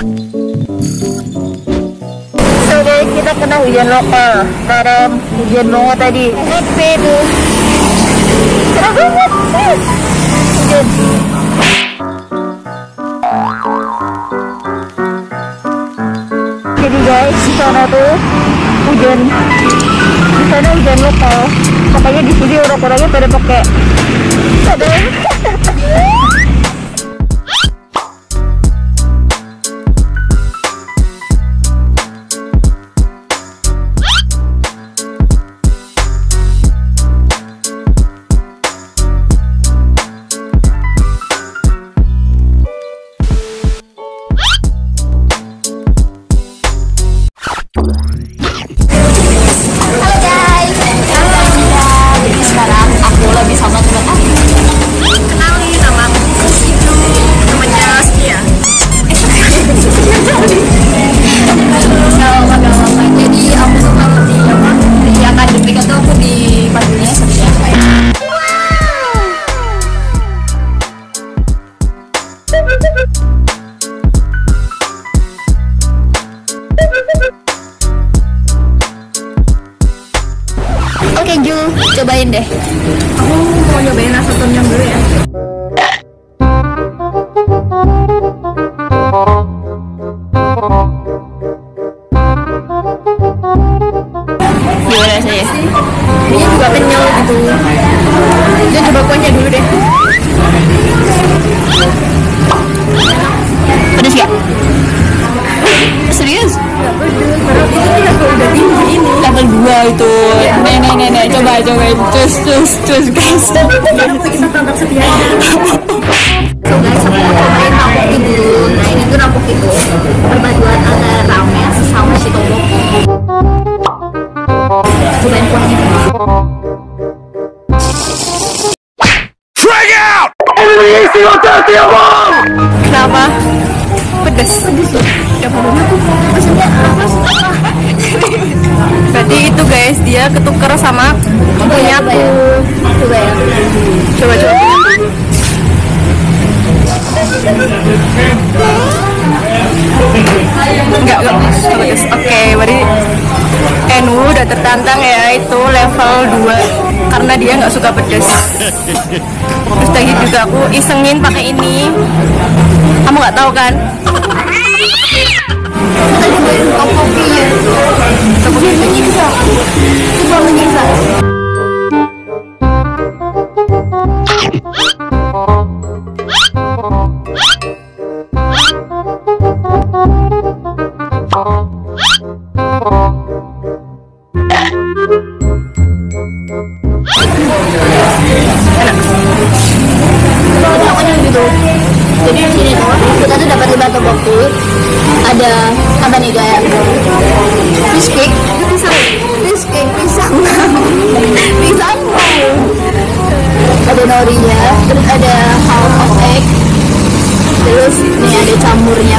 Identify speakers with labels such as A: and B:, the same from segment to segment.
A: So guys, kita kena hujan lokal karena hujan banget tadi. Happy tuh. Cerah banget. Hujan. Jadi guys, di sana tuh hujan. Di sana hujan lokal. Makanya di sini orang-orangnya pada pakai cadar. Oke Ju, cobain deh.
B: Aku mau nyobain rasa tomyum dulu ya.
A: Gimana rasanya?
B: Ini juga kenyal gitu. Kita coba kuahnya dulu deh.
A: Pedes gak? Serius?
B: Karena itu level udah tinggi ini.
A: Level 2 itu. Nih, coba. Cus guys.
B: Kita tonton setia. So guys, aku mau cobain ramen dulu. Nah ini tuh ramen itu perpaduan antara ramen sama shitomo. Cobain kuahnya.
C: Drag out! Everything
A: Kenapa? Pedes.
B: Ya pokoknya tuh maksudnya apa sih?
A: Berarti itu guys, dia ketuker sama punya aku.
B: Coba ya.
A: Coba. Enggak bagus. Oke, berarti Enu udah tertantang ya, itu level 2 karena dia nggak suka pedas. Terus tadi juga aku isengin pakai ini. Kamu nggak tahu kan?
B: Kita cobain kopinya. Kopinya menyiksa. Coba menyiksa. Jadi di sini tuh kita tuh dapat 5 tteokbokki. Ada apa nih guys? Fish cake, pisang. Ada norinya, terus ada half of egg, terus nih ada camurnya.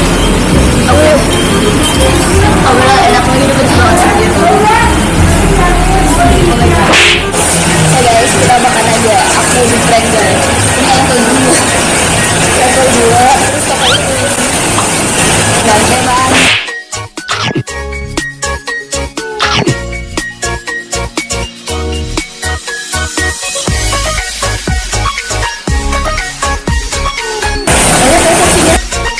B: Alhamdulillah enak banget, pedes banget. Oke guys, kita makan aja. Aku di prank guys. Ini level 2. Level 2, terus pakai ini. Ganteng banget. Ada porsinya.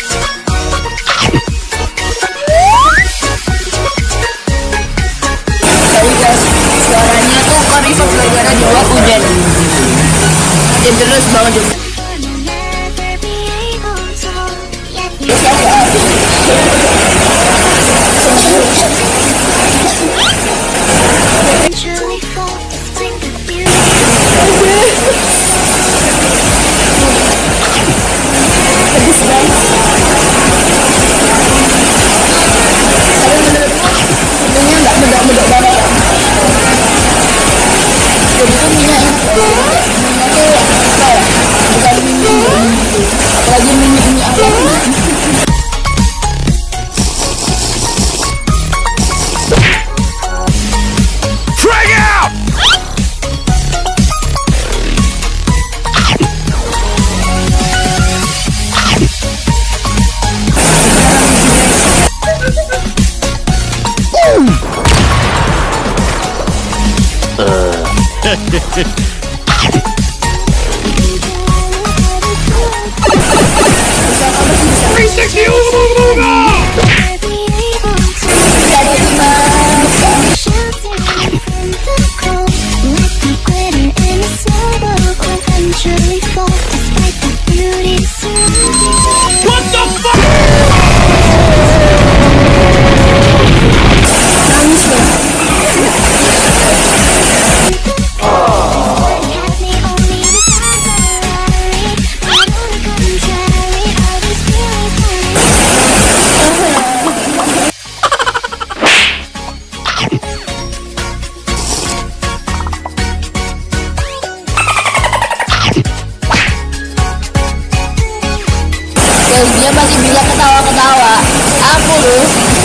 B: Dia masih bisa ketawa-ketawa. Aku loh.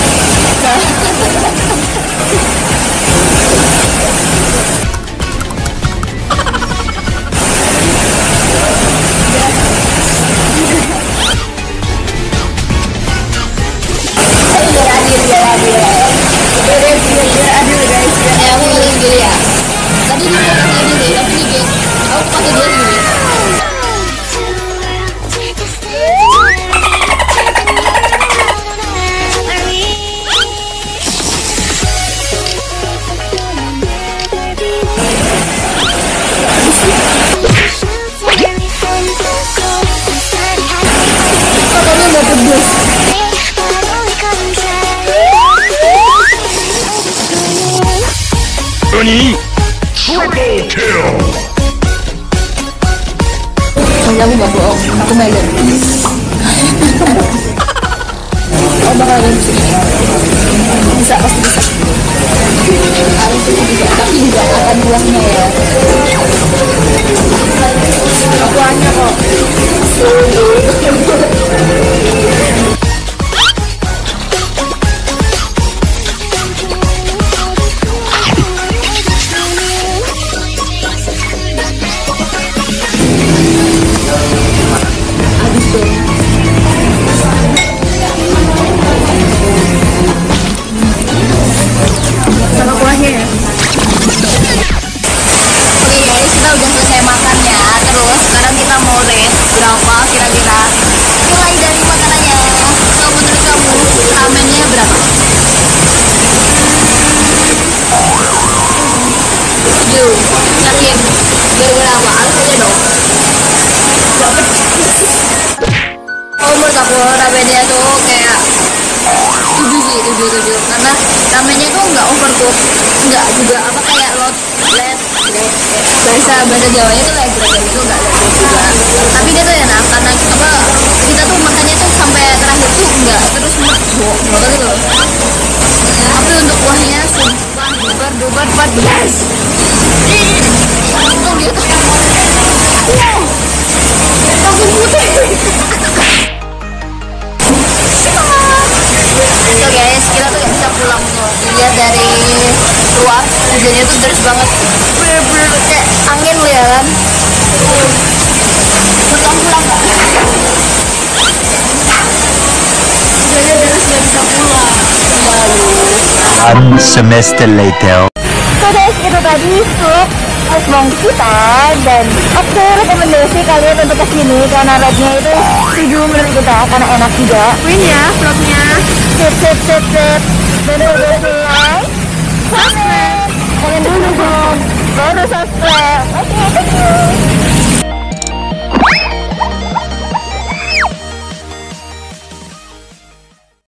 B: Biar adil guys. Ya aku pakai gini ya. Tadi dia pakai gini, tapi dia aku pakai dia gini.
C: NANI? Triple kill!
B: Aku gak bohong, aku Megan. Oh bakalan bisa, pasti bisa. Harus bisa, tapi nggak akan buahnya ya. Buahnya kok.
A: Sama kuahnya ya.
B: Oke guys, kita udah selesai makannya. Terus sekarang kita mau rate berapa kira-kira nilai dari makanannya. So menurut kamu ramennya berapa? Yuk, yakin berapa? Harus aja dong. Oh menurut aku ramennya tuh kayak 7 sih, 7 karena ramennya tuh nggak overcook, nggak juga apa kayak bahasa Jawanya tuh kayak gede gitu, nggak lembut juga, tapi dia tuh enak karena apa kita tuh makannya tuh sampai terakhir tuh nggak terus mabok gitu loh. Tapi untuk kuahnya sumpah duper pedas. Untung dia tuh langsung putih. So guys, kita tuh gak bisa pulang tuh. Dilihat dari luar, hujannya tuh deras banget, bener-bener kayak angin loh ya kan. Pulang gak? Hujannya deras gak bisa pulang.
C: One semester later.
A: So guys, itu tadi sup osmong kita, dan oke, rekomendasi kalian untuk kesini karena rate-nya itu 7 menurut kita karena enak juga. Win ya vlognya. Sip. Dan udah selesai. Subscribe. Kalian dulu dong. Baru subscribe. Oke, thank you.